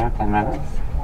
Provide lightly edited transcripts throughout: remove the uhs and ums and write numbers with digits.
ya, calmados.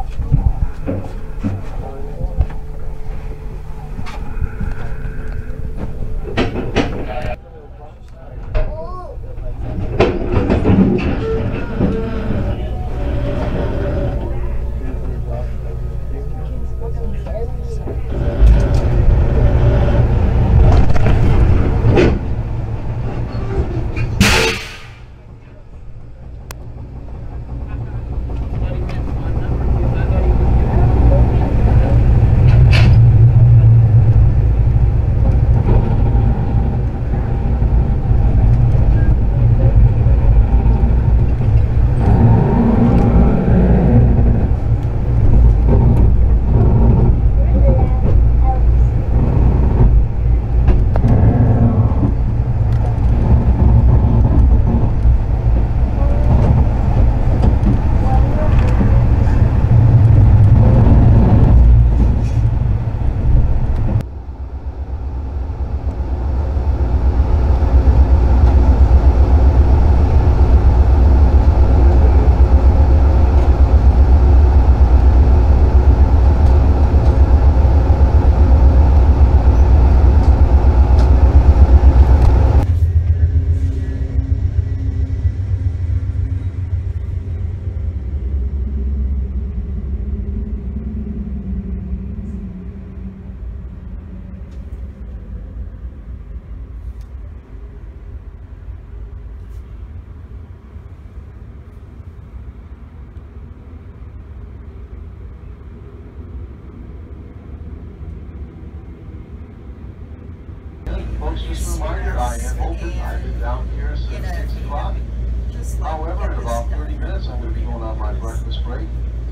Folks, just a reminder, I am open. I've been down here since 6 o'clock. However, in about 30 minutes, I'm going to be going on my breakfast break.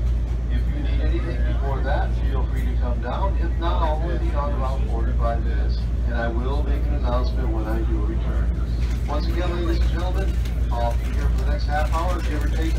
If you need anything before that, feel free to come down. If not, I'll only be on about 45 minutes, and I will make an announcement when I do return. Once again, ladies and gentlemen, I'll be here for the next half hour, give or take